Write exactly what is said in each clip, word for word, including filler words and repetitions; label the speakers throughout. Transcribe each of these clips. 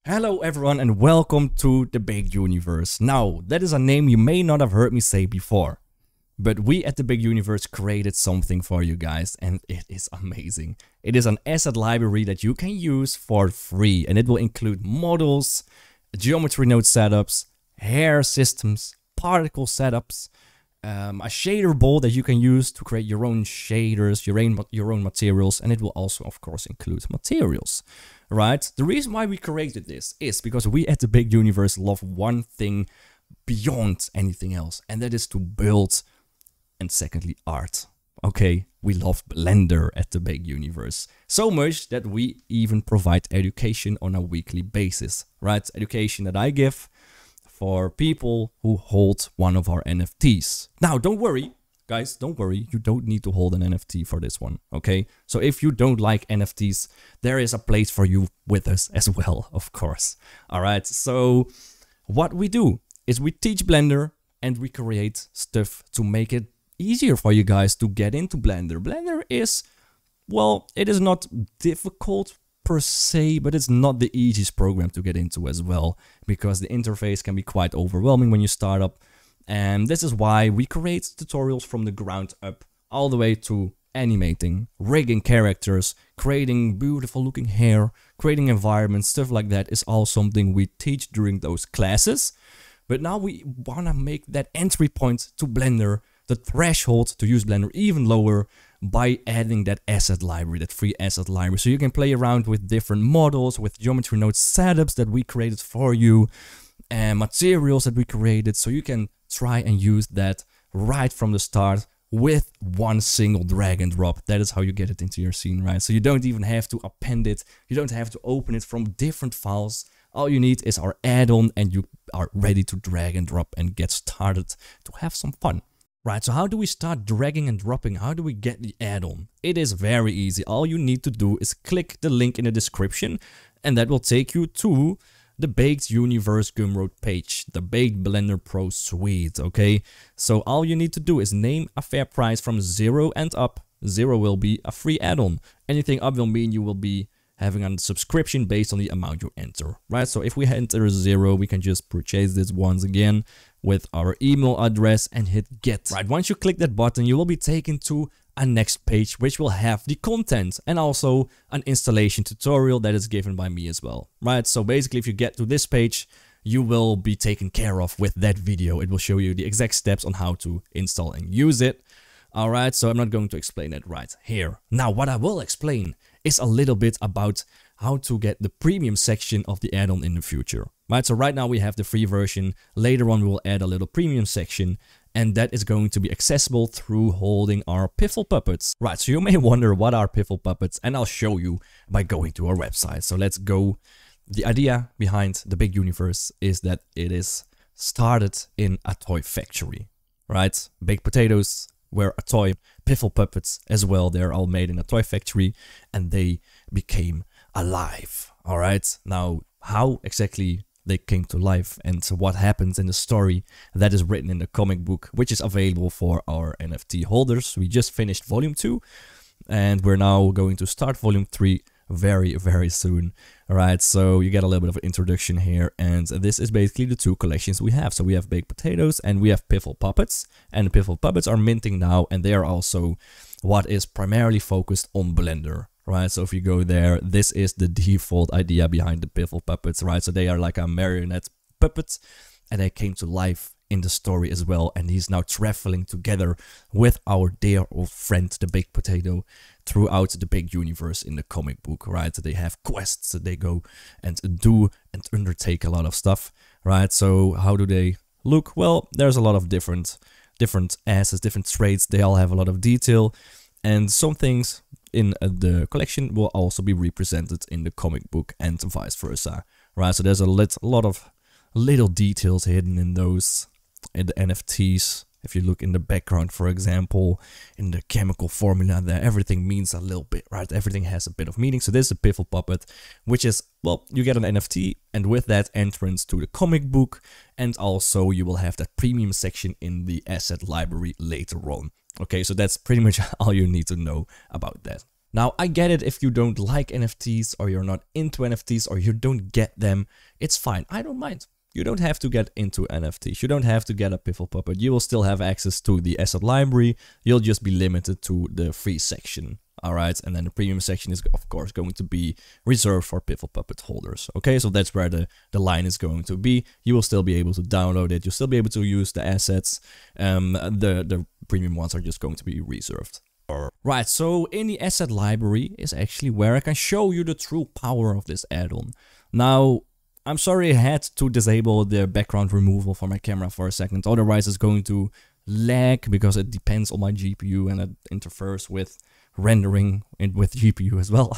Speaker 1: Hello everyone and welcome to the Big Universe. Now, that is a name you may not have heard me say before, but we at the Big Universe created something for you guys and it is amazing. It is an asset library that you can use for free and it will include models, geometry node setups, hair systems, particle setups, um, a shader bowl that you can use to create your own shaders, your own, your own materials, and it will also of course include materials. Right? The reason why we created this is because we at the Big Universe love one thing beyond anything else, and that is to build, and secondly art. Okay, we love Blender at the Big Universe. So much that we even provide education on a weekly basis, right? Education that I give for people who hold one of our N F Ts. Now, don't worry. Guys, don't worry, you don't need to hold an N F T for this one, okay? So if you don't like N F Ts, there is a place for you with us as well, of course. Alright, so what we do is we teach Blender and we create stuff to make it easier for you guys to get into Blender. Blender is, well, it is not difficult per se, but it's not the easiest program to get into as well, because the interface can be quite overwhelming when you start up. And this is why we create tutorials from the ground up, all the way to animating, rigging characters, creating beautiful looking hair, creating environments, stuff like that is all something we teach during those classes. But now we want to make that entry point to Blender, the threshold to use Blender, even lower by adding that asset library, that free asset library. So you can play around with different models, with geometry node setups that we created for you, and materials that we created, so you can try and use that right from the start with one single drag and drop. That is how you get it into your scene, right? So you don't even have to append it, you don't have to open it from different files. All you need is our add-on and you are ready to drag and drop and get started to have some fun. Right, so how do we start dragging and dropping? How do we get the add-on? It is very easy. All you need to do is click the link in the description and that will take you to the Baked Universe Gumroad page, the Baked Blender Pro suite, okay? So all you need to do is name a fair price from zero and up. Zero will be a free add-on. Anything up will mean you will be having a subscription based on the amount you enter, right? So if we enter zero, we can just purchase this once again with our email address and hit get. Right, once you click that button, you will be taken to a next page which will have the content and also an installation tutorial that is given by me as well, right? So basically if you get to this page, you will be taken care of with that video. It will show you the exact steps on how to install and use it. Alright, so I'm not going to explain it right here. Now what I will explain is a little bit about how to get the premium section of the add-on in the future. Right, so right now we have the free version. Later on we will add a little premium section, and that is going to be accessible through holding our Piffle puppets. Right, so you may wonder what are Piffle puppets, and I'll show you by going to our website. So let's go. The idea behind the Big Universe is that it is started in a toy factory, right? Baked potatoes were a toy, Piffle puppets as well, they're all made in a toy factory and they became alive. All right, now how exactly they came to life and what happens in the story, that is written in the comic book, which is available for our N F T holders. We just finished volume two and we're now going to start volume three very very soon. All right, so you get a little bit of an introduction here, and this is basically the two collections we have. So we have Baked Potatoes and we have Piffle puppets, and the Piffle puppets are minting now, and they are also what is primarily focused on Blender. Right, so if you go there, this is the default idea behind the Piffle puppets, right? So they are like a marionette puppet and they came to life in the story as well, and he's now traveling together with our dear old friend the Baked Potato throughout the Big Universe in the comic book, right? They have quests that they go and do and undertake a lot of stuff, right? So how do they look? Well, there's a lot of different different assets, different traits. They all have a lot of detail, and some things in uh, the collection will also be represented in the comic book and vice versa, right? So there's a, lit, a lot of little details hidden in those, in the N F Ts. If you look in the background, for example, in the chemical formula there, everything means a little bit, right? Everything has a bit of meaning. So this is a Piffle puppet, which is, well, you get an N F T, and with that entrance to the comic book, and also you will have that premium section in the asset library later on. Okay, so that's pretty much all you need to know about that. Now, I get it if you don't like N F Ts or you're not into N F Ts or you don't get them. It's fine. I don't mind. You don't have to get into N F Ts. You don't have to get a Piffle puppet. You will still have access to the asset library. You'll just be limited to the free section. Alright, and then the premium section is of course going to be reserved for Piffle puppet holders. Okay, so that's where the, the line is going to be. You will still be able to download it. You'll still be able to use the assets. Um, the, the premium ones are just going to be reserved. Right, so in the asset library is actually where I can show you the true power of this add-on. Now, I'm sorry I had to disable the background removal for my camera for a second, otherwise it's going to lag because it depends on my G P U and it interferes with rendering in with G P U as well.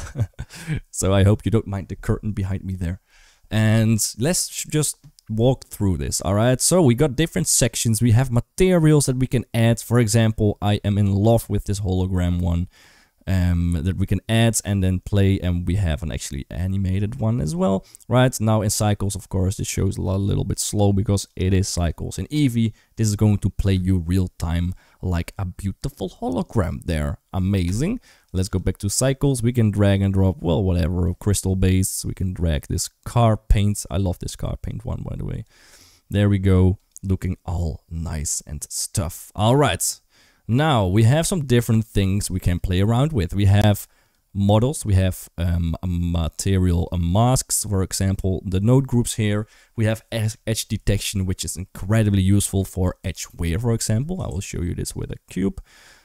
Speaker 1: So I hope you don't mind the curtain behind me there. And let's just walk through this, alright? So we got different sections. We have materials that we can add. For example, I am in love with this hologram one. Um, that we can add and then play, and we have an actually animated one as well. Right, now in Cycles, of course, this shows a little bit slow because it is Cycles. In Eevee, this is going to play you real time like a beautiful hologram there. Amazing. Let's go back to Cycles. We can drag and drop, well, whatever, crystal base. We can drag this car paint. I love this car paint one, by the way. There we go, looking all nice and stuff. All right. Now, we have some different things we can play around with. We have models, we have um, a material a masks, for example, the node groups here. We have edge detection, which is incredibly useful for edge wear, for example. I will show you this with a cube.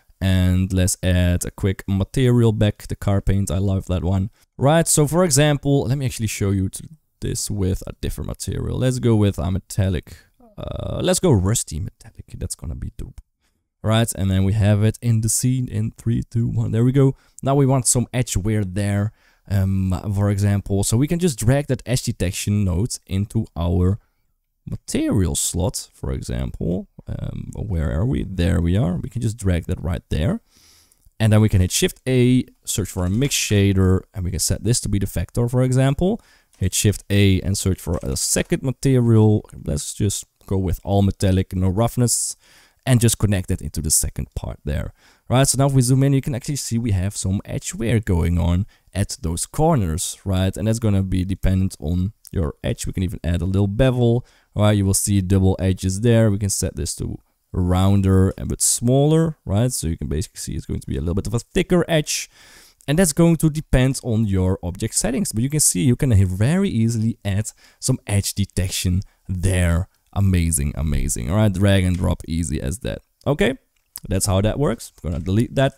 Speaker 1: And let's add a quick material back, the car paint, I love that one. Right, so for example, let me actually show you this with a different material. Let's go with a metallic, uh, let's go rusty metallic, that's gonna be dope. Right, and then we have it in the scene in three, two, one. There we go. Now we want some edge wear there, um, for example. So we can just drag that edge detection node into our material slot, for example. Um, where are we? There we are. We can just drag that right there. And then we can hit Shift A, search for a mix shader, and we can set this to be the vector, for example. Hit Shift A and search for a second material. Let's just go with all metallic, no roughness. And just connect it into the second part there. Right, so now if we zoom in, you can actually see we have some edge wear going on at those corners, right? And that's gonna be dependent on your edge. We can even add a little bevel, right? You will see double edges there. We can set this to rounder and a bit smaller, right? So you can basically see it's going to be a little bit of a thicker edge. And that's going to depend on your object settings. But you can see you can very easily add some edge detection there. Amazing, amazing. All right, drag and drop, easy as that. Okay, that's how that works. I'm gonna delete that.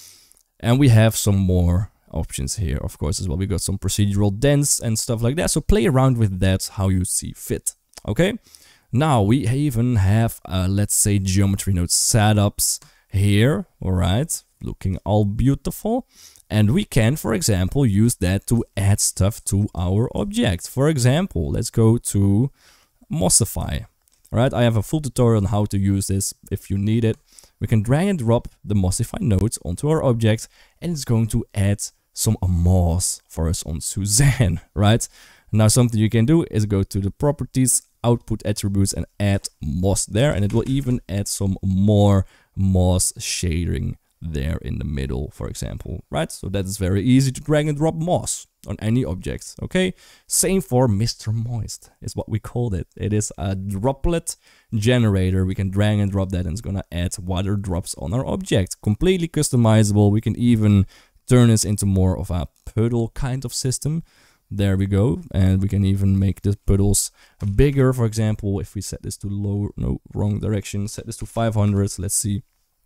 Speaker 1: And we have some more options here, of course, as well. We got some procedural dents and stuff like that. So play around with that how you see fit. Okay, now we even have, uh, let's say, geometry node setups here. All right, looking all beautiful. And we can, for example, use that to add stuff to our object. For example, let's go to Mossify. Alright, I have a full tutorial on how to use this if you need it. We can drag and drop the Mossify nodes onto our object, and it's going to add some moss for us on Suzanne, right? Now something you can do is go to the properties, output attributes, and add moss there, and it will even add some more moss shading there in the middle, for example, right? So that is very easy to drag and drop moss on any object, okay? Same for Mister Moist is what we called it. It is a droplet generator. We can drag and drop that, and it's gonna add water drops on our object. Completely customizable. We can even turn this into more of a puddle kind of system. There we go. And we can even make the puddles bigger. For example, if we set this to low, no, wrong direction, set this to five hundred. Let's see.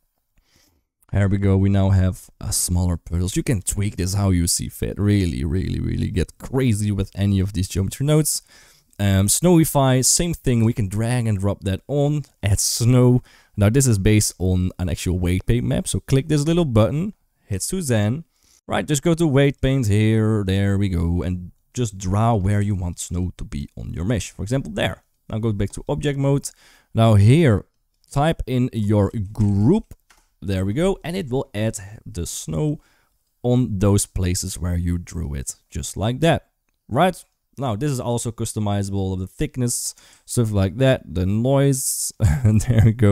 Speaker 1: Here we go, we now have a smaller puddles. You can tweak this how you see fit. Really, really, really get crazy with any of these geometry nodes. Um, Snowify, same thing. We can drag and drop that on, add snow. Now this is based on an actual weight paint map. So click this little button, hit Suzanne. Right, just go to weight paint here, there we go. And just draw where you want snow to be on your mesh. For example, there. Now go back to object mode. Now here, type in your group. There we go, and it will add the snow on those places where you drew it, just like that, right? Now, this is also customizable, the thickness, stuff like that, the noise, and there we go.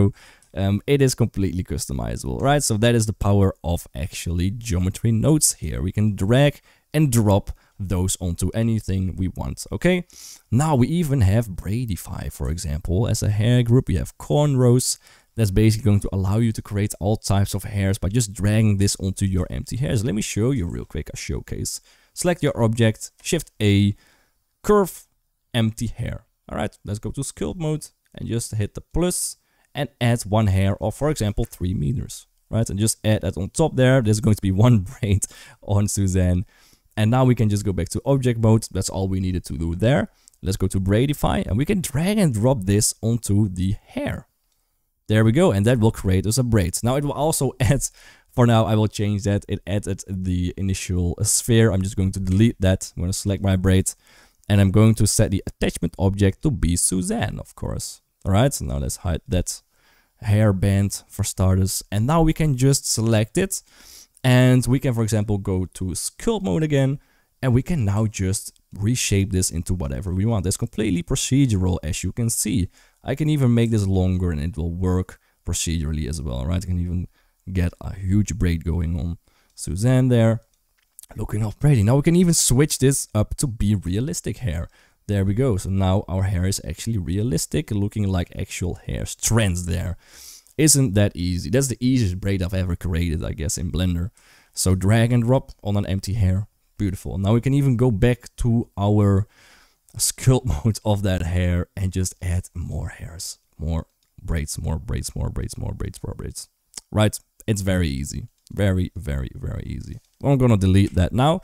Speaker 1: Um, it is completely customizable, right? So that is the power of actually geometry nodes here. We can drag and drop those onto anything we want, okay? Now we even have Braidify, for example, as a hair group. We have cornrows. That's basically going to allow you to create all types of hairs by just dragging this onto your empty hairs. Let me show you real quick a showcase. Select your object, Shift A, curve, empty hair. All right, let's go to sculpt mode and just hit the plus and add one hair of, for example, three meters, right? And just add that on top there. There's going to be one braid on Suzanne. And now we can just go back to object mode. That's all we needed to do there. Let's go to Braidify and we can drag and drop this onto the hair. There we go. And that will create us a braid. Now it will also add, for now I will change that. It added the initial sphere. I'm just going to delete that. I'm going to select my braid and I'm going to set the attachment object to be Suzanne, of course. All right, so now let's hide that hairband for starters. And now we can just select it. And we can, for example, go to sculpt mode again. And we can now just reshape this into whatever we want. It's completely procedural, as you can see. I can even make this longer and it will work procedurally as well, right? I can even get a huge braid going on Suzanne there. Looking off braiding. Now we can even switch this up to be realistic hair. There we go. So now our hair is actually realistic, looking like actual hair strands there. Isn't that easy? That's the easiest braid I've ever created, I guess, in Blender. So drag and drop on an empty hair. Beautiful. Now we can even go back to our sculpt mode of that hair and just add more hairs. More braids, more braids, more braids, more braids, more braids. Right? It's very easy. Very, very, very easy. I'm gonna delete that now.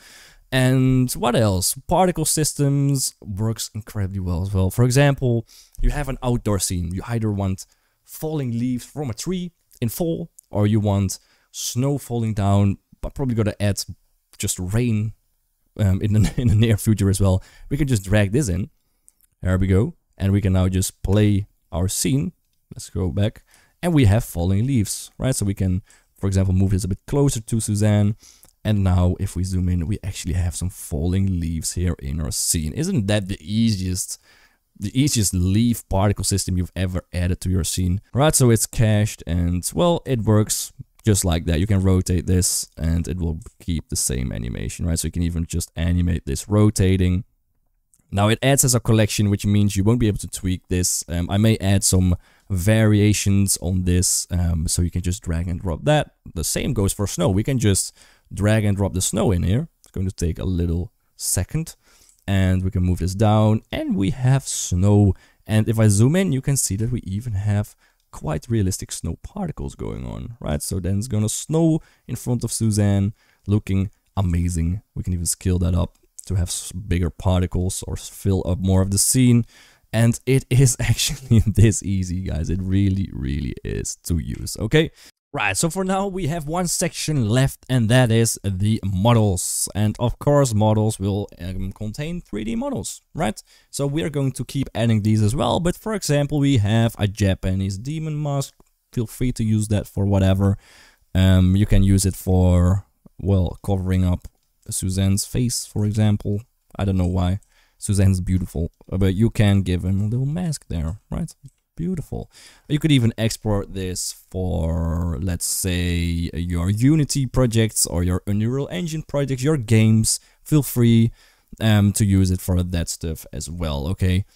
Speaker 1: And what else? Particle systems works incredibly well as well. For example, you have an outdoor scene. You either want falling leaves from a tree in fall, or you want snow falling down, but probably gotta add just rain um, in, the, in the near future as well. We can just drag this in. There we go. And we can now just play our scene. Let's go back. And we have falling leaves, right? So we can, for example, move this a bit closer to Suzanne. And now if we zoom in, we actually have some falling leaves here in our scene. Isn't that the easiest, the easiest leaf particle system you've ever added to your scene? Right, so it's cached and, well, it works just like that. You can rotate this and it will keep the same animation, right? So you can even just animate this rotating. Now it adds as a collection, which means you won't be able to tweak this. Um, I may add some variations on this, um, so you can just drag and drop that. The same goes for snow. We can just drag and drop the snow in here. It's going to take a little second. And we can move this down and we have snow. And if I zoom in, you can see that we even have quite realistic snow particles going on, right? So then it's gonna snow in front of Suzanne, looking amazing. We can even scale that up to have bigger particles or fill up more of the scene. And it is actually this easy, guys. It really, really is to use, okay? Right, so for now we have one section left, and that is the models. And of course models will um, contain three D models, right? So we are going to keep adding these as well. But for example, we have a Japanese demon mask. Feel free to use that for whatever. Um, you can use it for, well, covering up Suzanne's face, for example. I don't know why. Suzanne's beautiful, but you can give him a little mask there, right? Beautiful. You could even export this for, let's say, your Unity projects or your Unreal Engine projects, your games. Feel free um, to use it for that stuff as well, okay?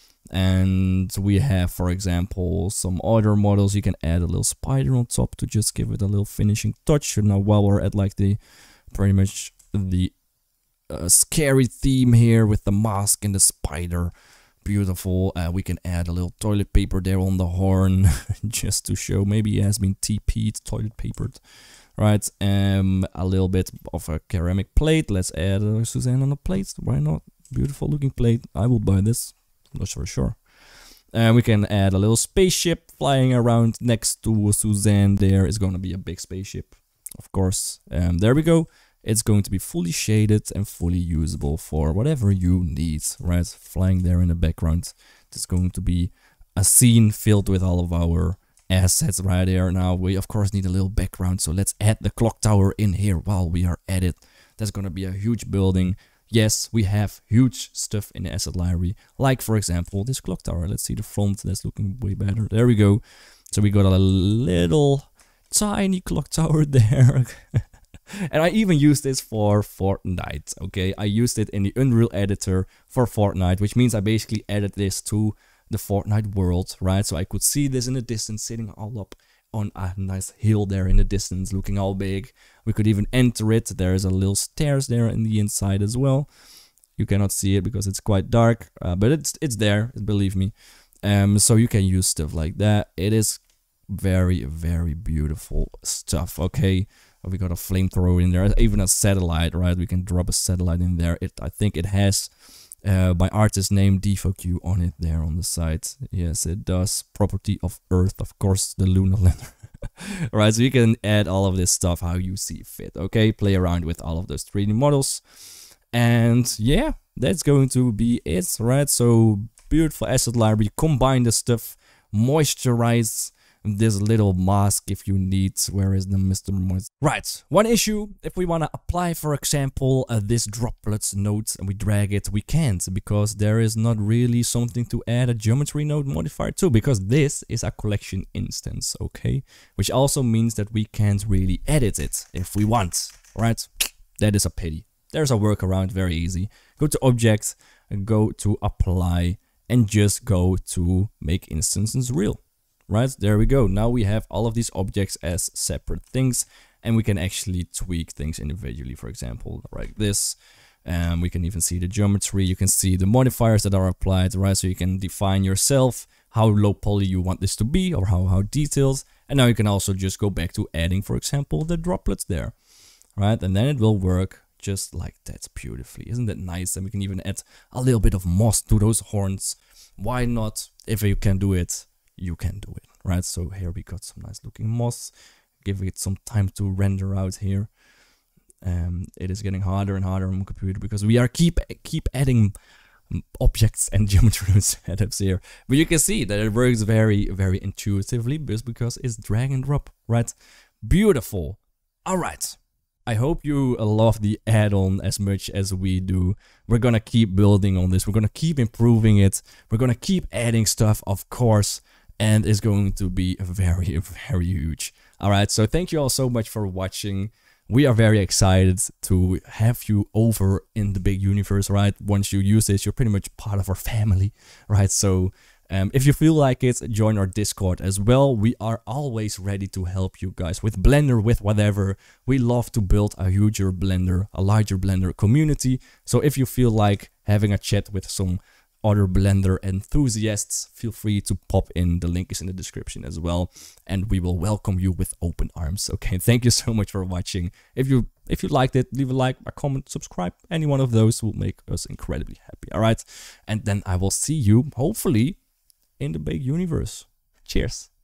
Speaker 1: And we have, for example, some other models. You can add a little spider on top to just give it a little finishing touch. Now, while we're at like the, pretty much the uh, scary theme here with the mask and the spider. Beautiful. Uh, we can add a little toilet paper there on the horn just to show maybe he has been T P'd, toilet papered, right? Um, a little bit of a ceramic plate. Let's add uh, Suzanne on a plate. Why not? Beautiful looking plate. I will buy this. I'm not for sure. And uh, we can add a little spaceship flying around next to Suzanne. There is going to be a big spaceship, of course. Um, there we go. It's going to be fully shaded and fully usable for whatever you need, right? Flying there in the background. It's going to be a scene filled with all of our assets right there. Now, we of course need a little background, so let's add the clock tower in here while we are at it. That's going to be a huge building. Yes, we have huge stuff in the asset library, like for example this clock tower. Let's see the front. That's looking way better. There we go. So we got a little tiny clock tower there. And I even used this for Fortnite, okay? I used it in the Unreal editor for Fortnite, which means I basically added this to the Fortnite world, right? So I could see this in the distance, sitting all up on a nice hill there in the distance, looking all big. We could even enter it. There's a little stairs there in the inside as well. You cannot see it because it's quite dark, uh, but it's it's there, believe me. Um, so you can use stuff like that. It is very, very beautiful stuff, okay? We got a flamethrower in there, even a satellite, right? We can drop a satellite in there. It, I think it has uh, my artist name DefoQ on it there on the side. Yes, it does. Property of Earth, of course, the lunar lander. Right, so you can add all of this stuff how you see fit, okay? Play around with all of those three D models. And yeah, that's going to be it, right? So beautiful asset library, combine the stuff, moisturize this little mask if you need. Where is the Mister Moist? Right, one issue, if we want to apply, for example, uh, this droplets node and we drag it, we can't, because there is not really something to add a geometry node modifier to, because this is a collection instance, okay? Which also means that we can't really edit it if we want, right? That is a pity. There's a workaround, very easy. Go to Object, go to Apply, and just go to Make Instances Real. Right, there we go. Now we have all of these objects as separate things, and we can actually tweak things individually, for example, like this. Um, we can even see the geometry. You can see the modifiers that are applied, right? So you can define yourself how low poly you want this to be, or how, how detailed. And now you can also just go back to adding, for example, the droplets there, right? And then it will work just like that beautifully. Isn't that nice? And we can even add a little bit of moss to those horns. Why not? If you can do it, you can do it, right? So here we got some nice looking moss. Give it some time to render out here. Um, it is getting harder and harder on my computer because we are keep keep adding objects and geometry setups here. But you can see that it works very, very intuitively just because it's drag and drop, right? Beautiful. All right. I hope you love the add-on as much as we do. We're gonna keep building on this. We're gonna keep improving it. We're gonna keep adding stuff, of course. And it's going to be very, very huge. Alright, so thank you all so much for watching. We are very excited to have you over in the big universe, right? Once you use this, you're pretty much part of our family, right? So um, if you feel like it, join our Discord as well. We are always ready to help you guys with Blender, with whatever. We love to build a huger Blender, a larger Blender community. So if you feel like having a chat with some other Blender enthusiasts, feel free to pop in. The link is in the description as well, and we will welcome you with open arms. Okay, thank you so much for watching. If you if you liked it, leave a like, a comment, subscribe. Any one of those will make us incredibly happy. All right, and then I will see you hopefully in the big universe. Cheers.